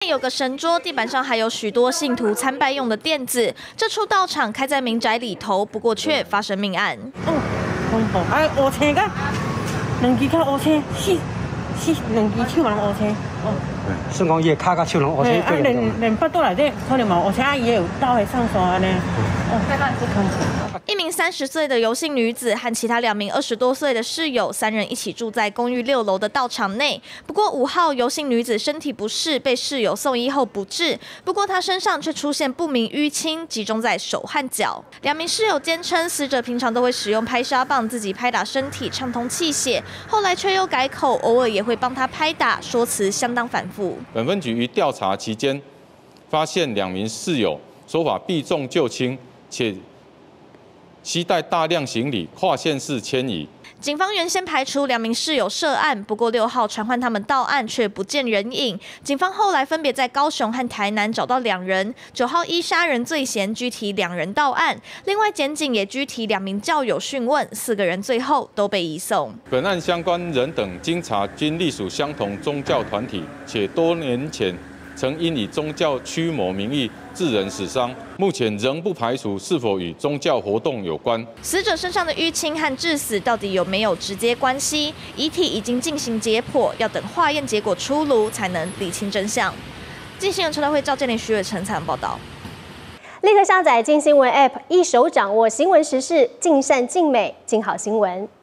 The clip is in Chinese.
有个神桌，地板上还有许多信徒参拜用的垫子。这处道场开在民宅里头，不过却发生命案。 恐怖！乌青个，两支脚乌青，两支手嘛乌青。 算讲伊个骹甲手拢乌青。 连腹肚内底可能嘛乌青，伊有刀会上手安尼。 一名30岁的游姓女子和其他2名20多岁的室友，3人一起住在公寓6楼的道场内。不过5号游姓女子身体不适，被室友送医后不治。不过她身上却出现不明淤青，集中在手和脚。2名室友坚称，死者平常都会使用拍痧棒自己拍打身体，畅通气血。后来却又改口，偶尔也会帮她拍打，说辞相当反复。 本分局于调查期间，发现2名室友手法避重就轻，且携带大量行李跨县市迁移。 警方原先排除2名室友涉案，不过6号传唤他们到案却不见人影。警方后来分别在高雄和台南找到2人，9号依杀人罪嫌拘提2人到案。另外，检警也拘提2名教友讯问，4个人最后都被移送。 本案相关人等经查均隶属相同宗教团体，且多年前曾因以宗教驱魔名义致人死伤，目前仍不排除是否与宗教活动有关。 死者身上的淤青和致死到底有没有直接关系？遗体已经进行解剖，要等化验结果出炉才能理清真相。镜新闻陈大会赵建林、徐伟成采访报道。 立刻下载镜新闻 App， 一手掌握新闻时事，尽善尽美，尽好新闻。